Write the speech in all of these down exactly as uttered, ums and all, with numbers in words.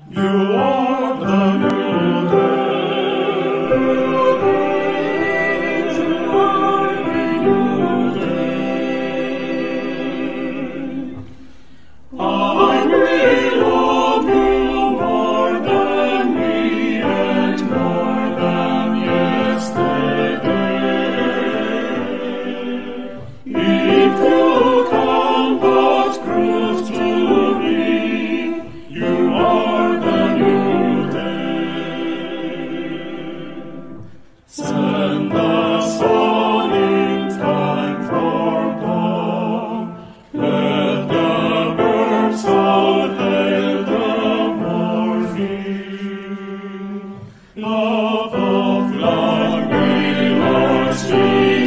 You are the new day. You are the new day. I will love you more than me and more than yesterday. If you come but prove to me, you are the new day. Send us on in time from dawn. Let the birds all hail the morning. Love of life will ours be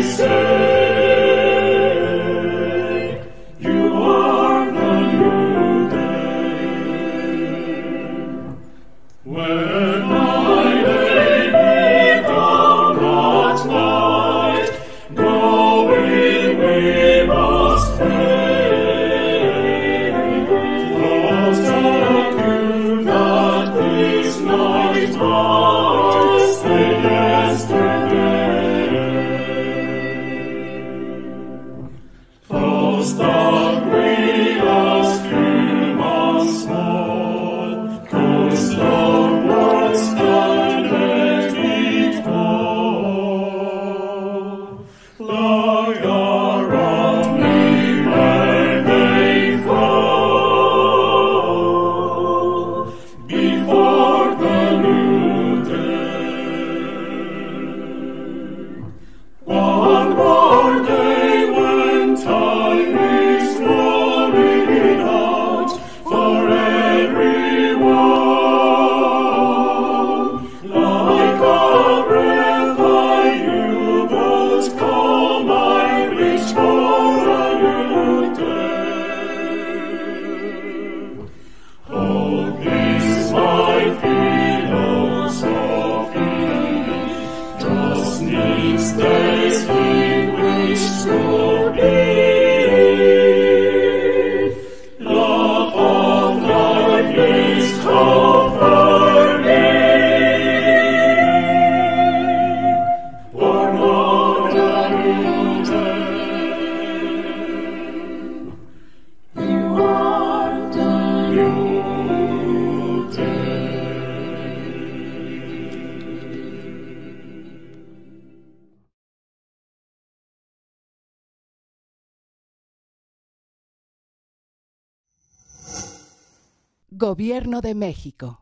saved. You are the new day. When I lay me down at night, knowing we must pray, close the tune that this night might stay yesterday. Frost and green as human small, those long words that let it fall. Lie around me where they fall, before the new day. One more day when time is rolling out for everyone. Like a breath I you both come, I reach for a new day. Hope is my philosophy, just needs days in which to be. Love of life is hope for me. Born on a new day. You are the new day. Gobierno de México.